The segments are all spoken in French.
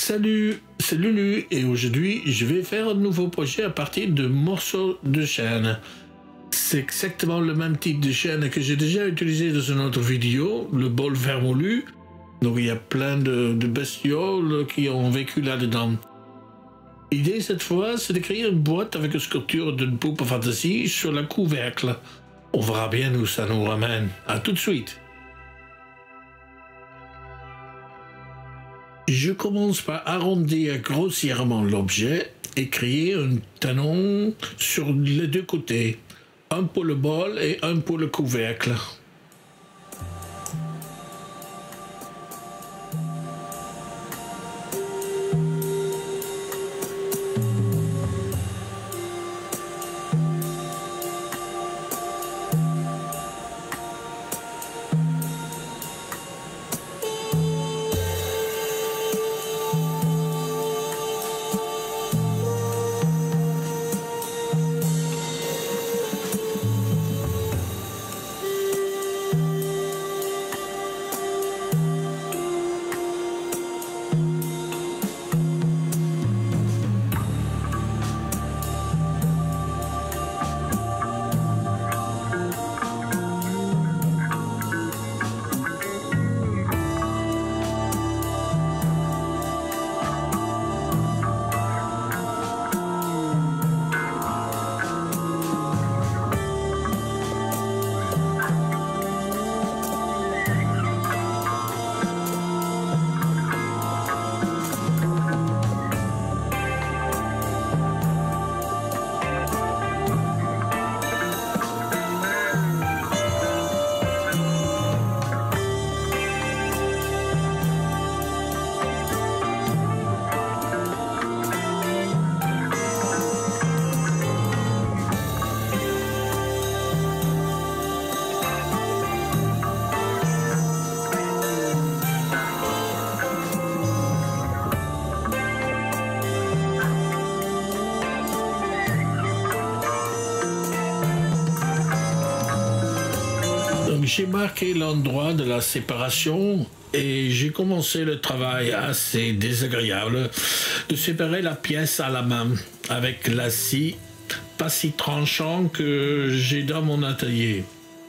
Salut, c'est Lulu et aujourd'hui je vais faire un nouveau projet à partir de morceaux de chaîne. C'est exactement le même type de chaîne que j'ai déjà utilisé dans une autre vidéo, le bol vermoulu. Donc il y a plein de bestioles qui ont vécu là-dedans. L'idée cette fois c'est de créer une boîte avec une sculpture d'une poupe fantasy sur le couvercle. On verra bien où ça nous ramène. À tout de suite. Je commence par arrondir grossièrement l'objet et créer un talon sur les deux côtés, un pour le bol et un pour le couvercle. J'ai marqué l'endroit de la séparation et j'ai commencé le travail assez désagréable de séparer la pièce à la main avec la scie pas si tranchant que j'ai dans mon atelier.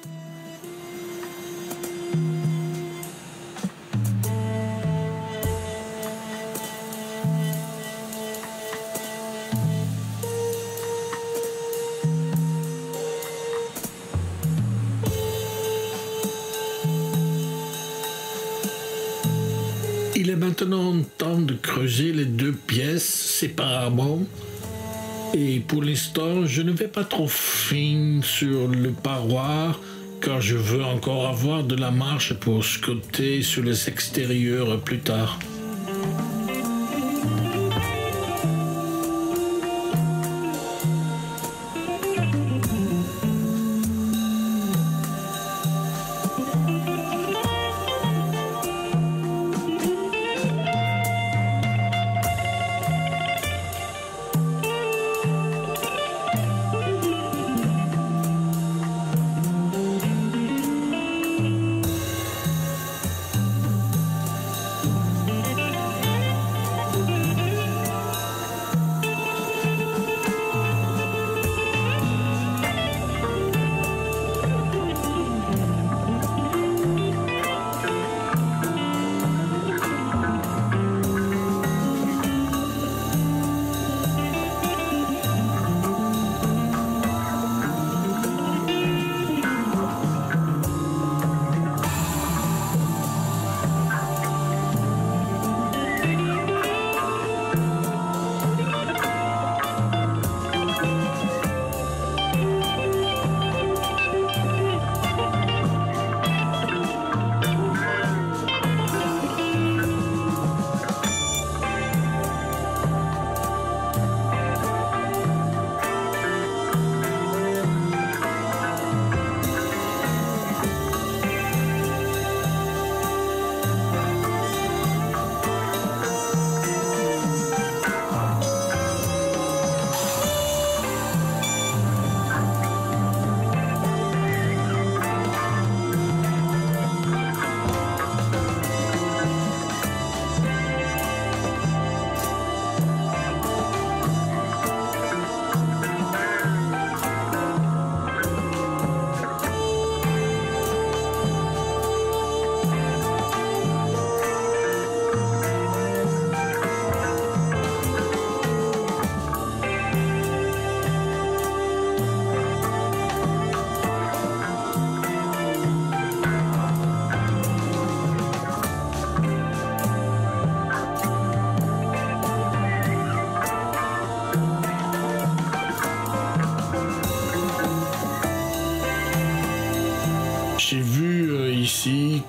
Il est maintenant temps de creuser les deux pièces séparément et pour l'instant je ne vais pas trop fin sur le paroi car je veux encore avoir de la marge pour sculpter sur les extérieurs plus tard.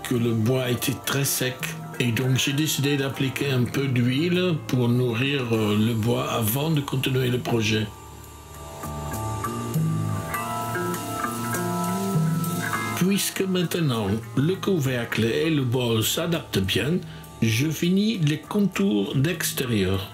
que le bois était très sec. Et donc j'ai décidé d'appliquer un peu d'huile pour nourrir le bois avant de continuer le projet. Puisque maintenant le couvercle et le bol s'adaptent bien, je finis les contours d'extérieur.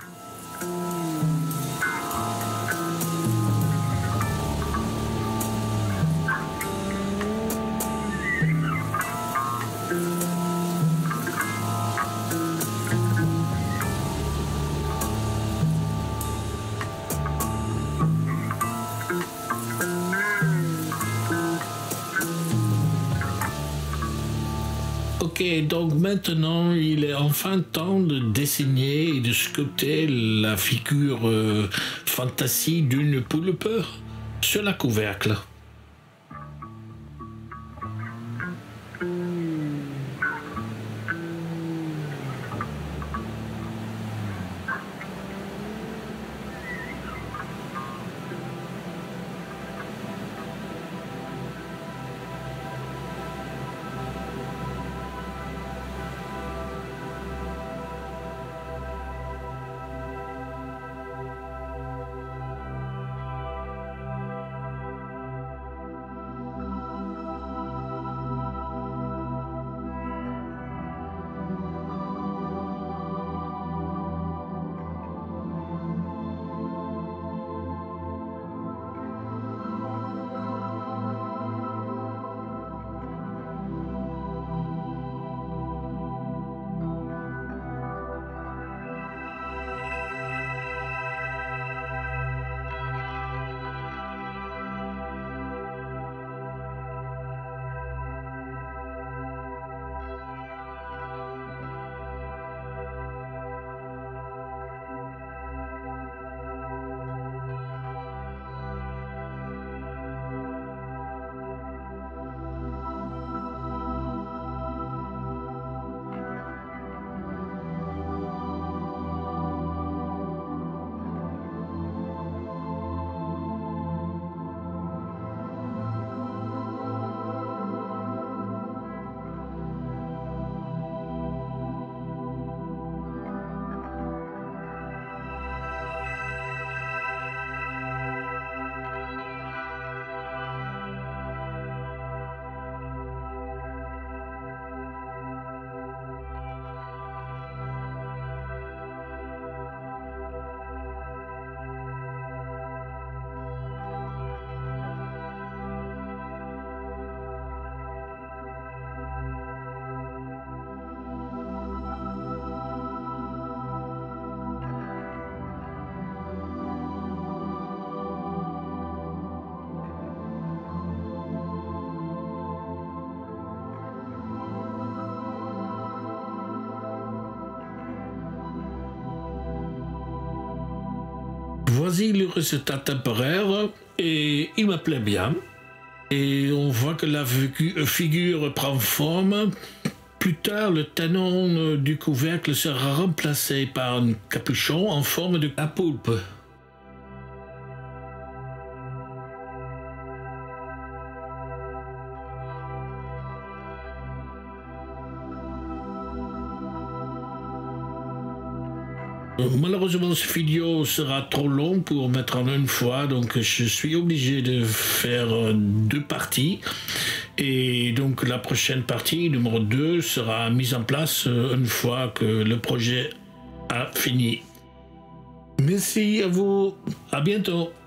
Ok, donc maintenant il est enfin temps de dessiner et de sculpter la figure fantasy d'une poulpe sur la couvercle. Voici le résultat temporaire et il me plaît bien. Et on voit que la figure prend forme. Plus tard, le tenon du couvercle sera remplacé par un capuchon en forme de poulpe. Malheureusement, cette vidéo sera trop longue pour mettre en une fois, donc je suis obligé de faire deux parties. Et donc la prochaine partie, numéro 2, sera mise en place une fois que le projet a fini. Merci à vous, à bientôt.